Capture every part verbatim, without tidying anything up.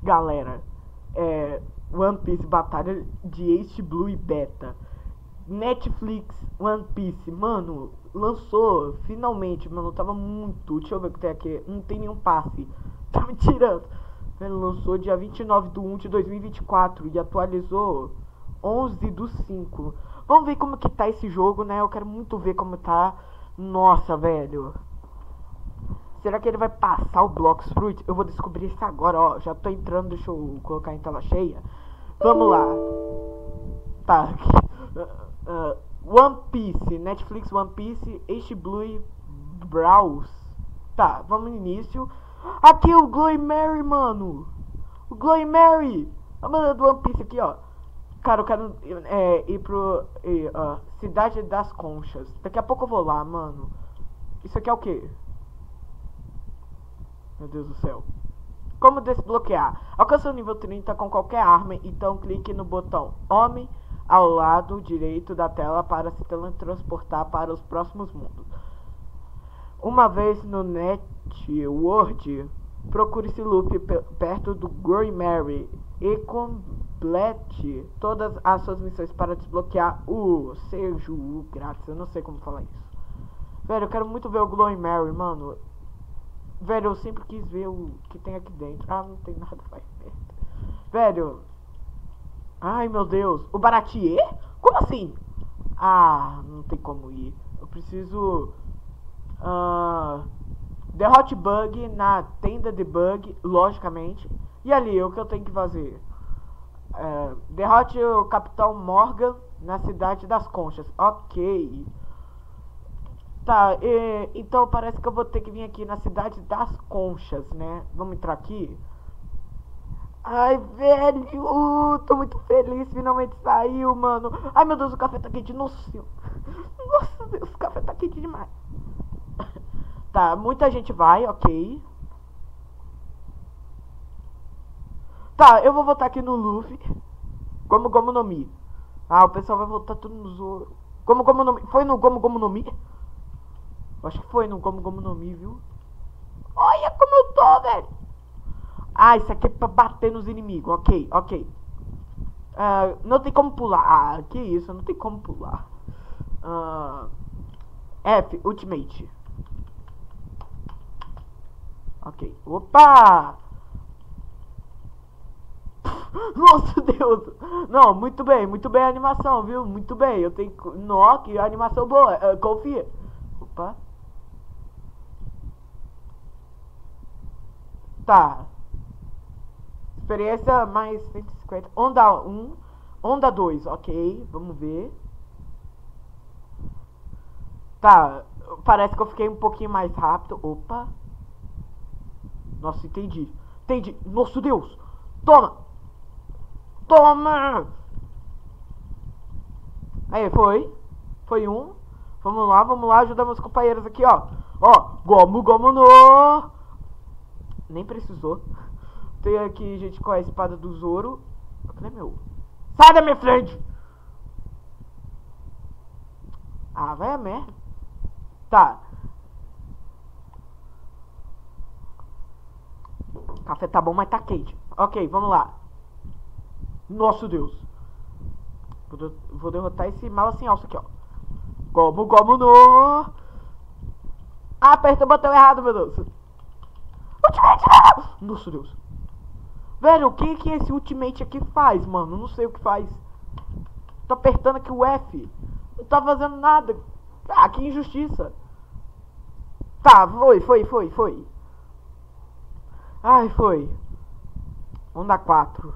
Galera, é, One Piece Batalha de East Blue e Beta. Netflix One Piece, mano, lançou finalmente, mano, tava muito. Deixa eu ver o que tem aqui. Não tem nenhum passe. Tá me tirando. Ele lançou dia vinte e nove de um de dois mil e vinte e quatro e atualizou onze do cinco. Vamos ver como que tá esse jogo, né? Eu quero muito ver como tá. Nossa, velho. Será que ele vai passar o Blox Fruit? Eu vou descobrir isso agora, ó. Já tô entrando, deixa eu colocar em tela cheia. Vamos lá. Tá. Uh, One Piece, Netflix One Piece, H Blue Browse. Tá, vamos no início. Aqui o Glory Mary, mano. O Glory Mary. A mano do One Piece aqui, ó. Cara, eu quero é, ir pro é, uh, Cidade das Conchas. Daqui a pouco eu vou lá, mano. Isso aqui é o quê? Meu Deus do céu. Como desbloquear? Alcança o nível trinta com qualquer arma, então clique no botão Homem ao lado direito da tela para se teletransportar para os próximos mundos. Uma vez no Networld, procure esse loop perto do Glory Mary e complete todas as suas missões para desbloquear o Seju grátis. Eu não sei como falar isso. Velho, eu quero muito ver o Glory Mary, mano. Velho, eu sempre quis ver o que tem aqui dentro. Ah, não tem nada, vai merda. Velho. Ai, meu Deus. O Baratier? Como assim? Ah, não tem como ir. Eu preciso... Uh, derrote bug na tenda de bug, logicamente. E ali, o que eu tenho que fazer? Uh, derrote o Capitão Morgan na Cidade das Conchas. Ok. Tá, e, então parece que eu vou ter que vir aqui na Cidade das Conchas, né? Vamos entrar aqui. Ai, velho, tô muito feliz, finalmente saiu, mano. Ai, meu Deus, o café tá quente, nossa senhora. Nossa Deus, o café tá quente demais. Tá, muita gente vai, ok. Tá, eu vou votar aqui no Luffy. Gomu Gomu no Mi. Ah, o pessoal vai votar tudo no Zoro. Gomu Gomu no Mi. Foi no Gomu Gomu no Mi? Acho que foi no Gomu Gomu no Mi, viu? Olha como eu tô, velho. Ah, isso aqui é pra bater nos inimigos. Ok, ok. Uh, não tem como pular. Ah, que isso, não tem como pular. Uh, F, Ultimate. Ok. Opa! Nossa Deus! Não, muito bem, muito bem a animação, viu? Muito bem. Eu tenho. Nossa, que animação boa. Uh, confia. Opa. Tá. Experiência mais cento e cinquenta. Onda um. Onda dois. Ok. Vamos ver. Tá. Parece que eu fiquei um pouquinho mais rápido. Opa. Nossa, entendi. Entendi. Nosso Deus. Toma. Toma. Aí, foi. Foi um. Vamos lá, vamos lá. Ajudar meus companheiros aqui, ó. Ó. Gomu, gomu no. Nem precisou. Tem aqui gente com a espada do Zoro. Cadê meu? Sai da minha frente! Ah, vai a merda. Tá. O café tá bom, mas tá quente. Ok, vamos lá. Nosso Deus. Vou derrotar esse mala sem alça aqui, ó. Gomu, gomu no. Ah, aperta o botão errado, meu Deus. Ultimate, não! Nossa Deus. Velho, o que que esse Ultimate aqui faz, mano? Não sei o que faz. Tô apertando aqui o F. Não tá fazendo nada. Ah, que injustiça. Tá, foi, foi, foi, foi. Ai, foi. Onda quatro.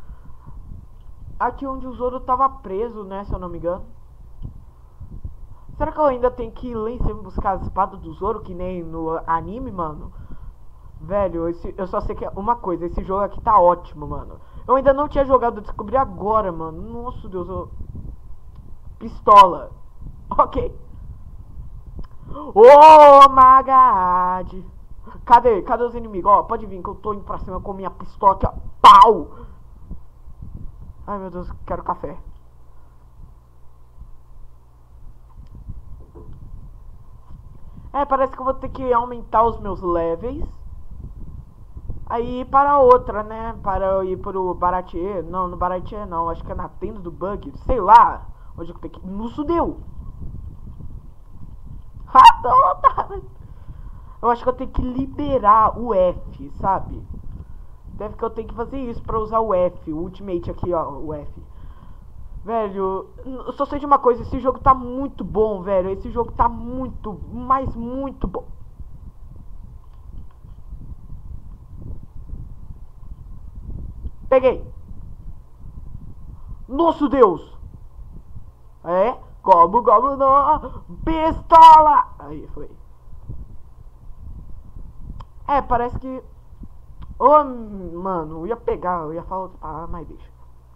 Aqui onde o Zoro tava preso, né, se eu não me engano. Será que eu ainda tenho que ir lá em cima buscar a espada do Zoro, que nem no anime, mano? Velho, esse, eu só sei que é uma coisa, esse jogo aqui tá ótimo, mano. Eu ainda não tinha jogado, eu descobri agora, mano. Nossa Deus, eu... Pistola. Ok. Ô, Magad. Cadê? Cadê os inimigos? Ó, pode vir que eu tô indo pra cima com minha pistola aqui, ó. Pau! Ai, meu Deus, quero café. É, parece que eu vou ter que aumentar os meus levels. Aí para outra, né? Para eu ir pro Baratier. Não, no Baratier não. Acho que é na tenda do Bug. Sei lá. Onde eu tenho que... No Sudeu. Ah, não, tá. Eu acho que eu tenho que liberar o F, sabe? Deve que eu tenho que fazer isso pra usar o F. O Ultimate aqui, ó. O F. Velho, eu só sei de uma coisa. Esse jogo tá muito bom, velho. Esse jogo tá muito, mas muito bom. Peguei. Nosso Deus. É. Como, como não. Pistola. Aí, foi. É, parece que... Ô, oh, mano, eu ia pegar, eu ia falar outra palavra, mas deixa.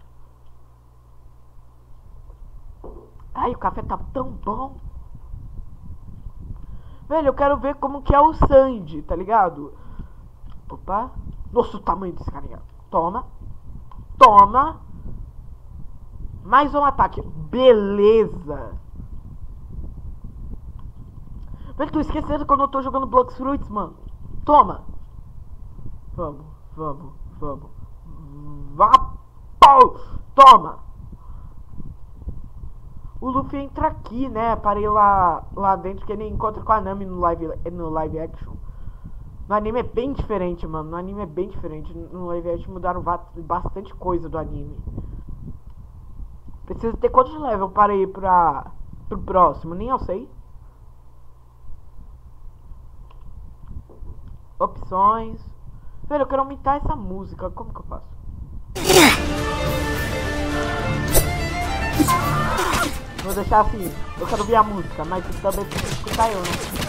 Ai, o café tá tão bom. Velho, eu quero ver como que é o Sandy, tá ligado? Opa. Nossa, o tamanho desse carinha. Toma. Toma. Mais um ataque. Beleza. Velho, tô esquecendo quando eu tô jogando Blox Fruits, mano. Toma. Vamos, vamos, vamos. Vá. Toma. O Luffy entra aqui, né? Para ir lá, lá dentro, que ele encontra com a Nami no live, no live action. No anime é bem diferente, mano. No anime é bem diferente. No live action mudaram bastante coisa do anime. Precisa ter quantos level para ir pra, pro próximo? Nem eu sei. Opções. Velho, eu quero aumentar essa música. Como que eu faço? Vou deixar assim. Eu quero ouvir a música, mas também precisa escutar eu, né?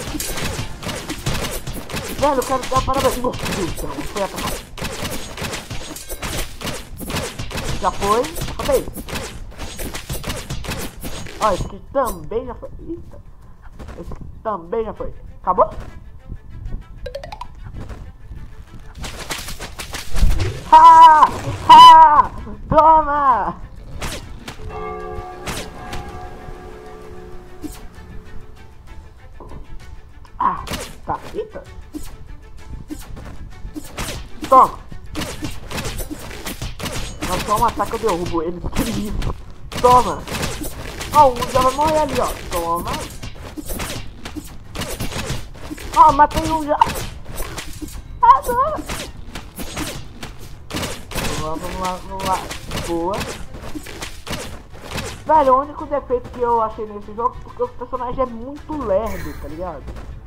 Velho, eu quero dar parabéns. Nossa, Deus, foi atacado. Já foi. Acabei. Ó, esse aqui também já foi. Eita. Esse aqui também já foi. Acabou? Ha! Ha! Toma! Ah, tá. Eita. Toma. Não só um ataque eu derrubo ele. Que isso? Toma. Ó, oh, um já vai morrer ali, ó. Toma. Ó, oh, matei um já. Ah, toma. Vamos lá, vamos lá. Boa. Velho, o único defeito que eu achei nesse jogo é porque o personagem é muito lerdo, tá ligado?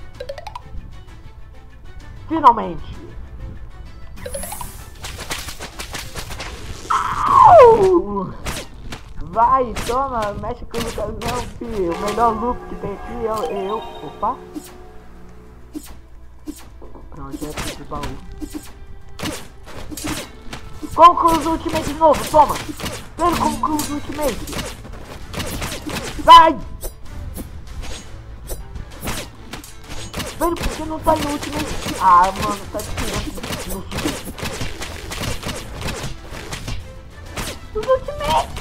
Finalmente. Au! Vai, toma, mexe com o Lucas não, filho. O melhor loop que tem aqui é eu. eu. Opa. Projeto de baú. Conclui o Ultimate de novo, toma! Velho, conclui o Ultimate! Vai! Velho, por que não tá no Ultimate? Ah, mano, tá tirando no Ultimate!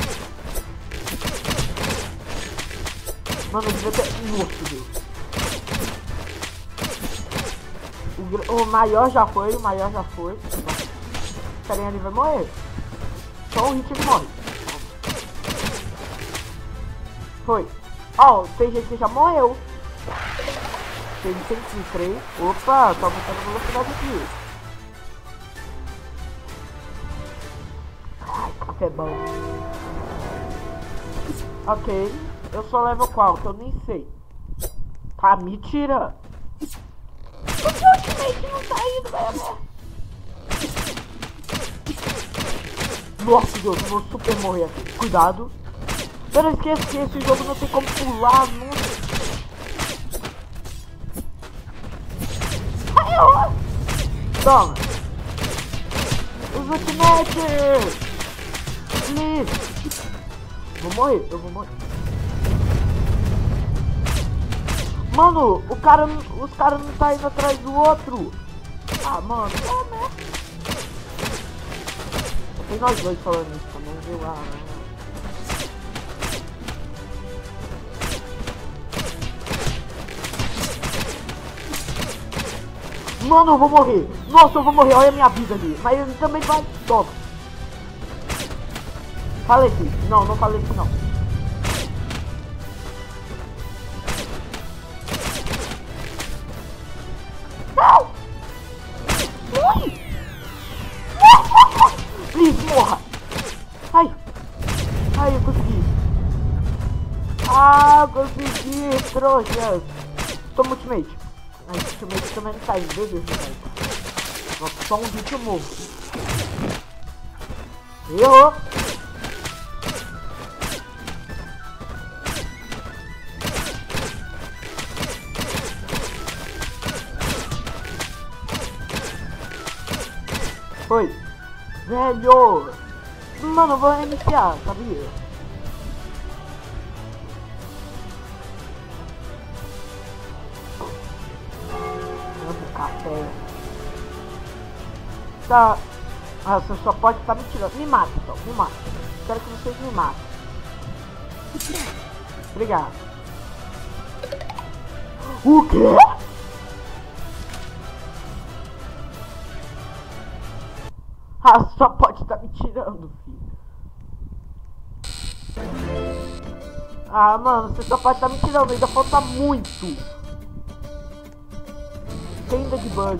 Mano, devia ter... Nossa, Deus! O, o maior já foi, o maior já foi. O carinha ali vai morrer. Só um hit ele morre. Foi. Ó, oh, tem gente que já morreu. Tem cento e três. Opa, tá aumentando a velocidade aqui. Ai, café bom. Ok. Eu só levo qual? Que eu nem sei. Tá, mentira. Por que o Ultimate não tá indo, velho? Nossa, Deus, eu vou super morrer aqui. Cuidado. Eu não esqueço que esse jogo não tem como pular, não. Ai, eu... Toma. Os Ultimate. Please. Vou morrer, eu vou morrer. Mano, o cara, os caras não tá indo atrás do outro. Ah, mano, é merda. Tem nós dois falando isso também, viu? Ah, mano, eu vou morrer. Nossa, eu vou morrer, olha a minha vida ali. Mas ele também vai. Toma. Faleci. Não, não faleci não. Não! Ui! Please, morra! Ai! Ai, eu consegui! Ah, consegui, trouxas! Toma ultimate! Ai, ultimate também não tá indo, beleza, velho. Nossa, só um hit eu morro. Errou! Foi! Velho! Mano, eu vou iniciar, sabia? Amo café. Tá. Ah, você só pode estar me tirando. Me mata, então, me mata. Quero que vocês me matem. Obrigado. O quê? Ah, só pode estar me tirando, filho. Ah, mano, você só pode estar me tirando, ainda falta muito. Tenda de bug.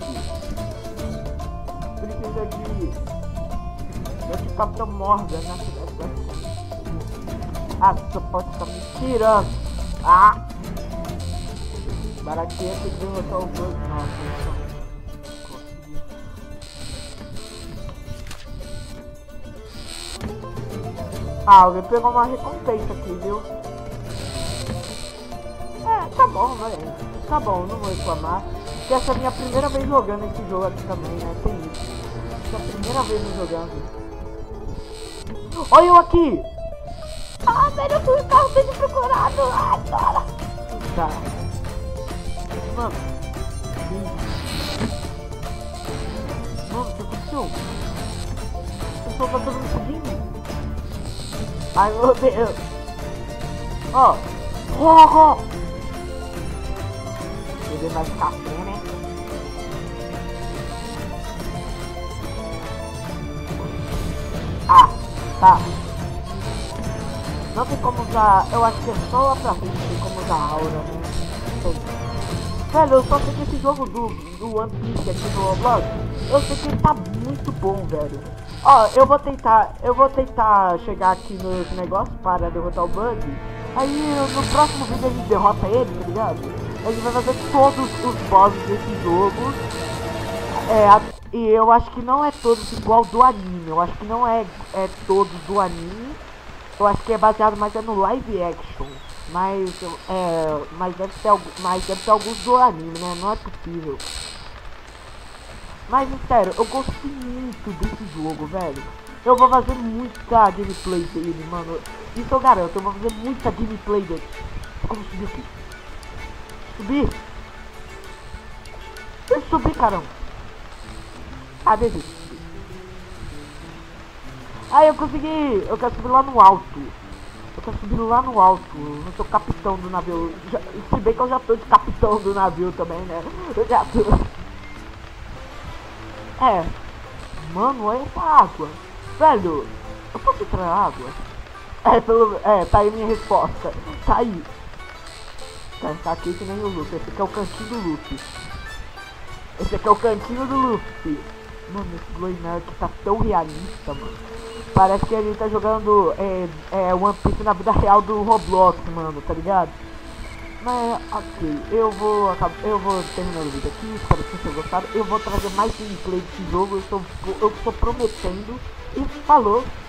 Precisa de... de Capitão Morgan na cidade da... Ah, você só pode estar me tirando. Ah! Baratinha tem que derrotar o bug. Nossa, ah, alguém pegou uma recompensa aqui, viu? É, tá bom, né? Tá bom, não vou reclamar. Porque essa é a minha primeira vez jogando esse jogo aqui também, né? Tem isso. Essa é a primeira vez me jogando. Olha eu aqui! Ah, velho, eu fui o carro bem procurado! Ai, cara! Tá. Mano. Mano, o que aconteceu? O pessoal tá todo mundo seguindo? Ai, meu Deus. Ó. Oh, oh. Beber mais café, né? Ah, tá. Não tem como usar... Eu acho que é só lá pra frente tem como usar aura, né? Não sei. Velho, eu só sei que esse jogo do, do One Piece aqui no Roblox, eu sei que ele tá muito bom, velho. Ó, eu vou tentar, eu vou tentar chegar aqui nos negócios para derrotar o Bug. Aí no próximo vídeo a gente derrota ele, tá ligado? A gente vai fazer todos os bosses desse jogo. É, a, e eu acho que não é todos igual do anime. Eu acho que não é, é todos do anime. Eu acho que é baseado mais é no live action. Mas, é, mas, deve ter, mas deve ter alguns do anime, né? Não é possível. Mas, sério, eu gostei muito desse jogo, velho. Eu vou fazer muita gameplay dele, mano. Isso eu garanto, eu vou fazer muita gameplay dele. Como subir aqui? Subir? Eu subi, caramba. Ah, beleza. Ah, eu consegui. Eu quero subir lá no alto. Eu quero subir lá no alto. Eu não sou capitão do navio. Já, se bem que eu já tô de capitão do navio também, né? Eu já tô. É. Mano, olha essa água. Velho, eu posso entrar na água? É, pelo, é, tá aí minha resposta. Tá aí. Tá, tá aqui que nem o Luffy. Esse aqui é o cantinho do Luffy. Esse aqui é o cantinho do Luffy. Mano, esse Gloinar aqui tá tão realista, mano. Parece que a gente tá jogando é, é, One Piece na vida real do Roblox, mano, tá ligado? Mas, ok, eu vou eu vou terminando o vídeo aqui, espero que vocês tenham gostado. Eu vou trazer mais gameplay desse jogo, eu estou, eu estou prometendo. E falou!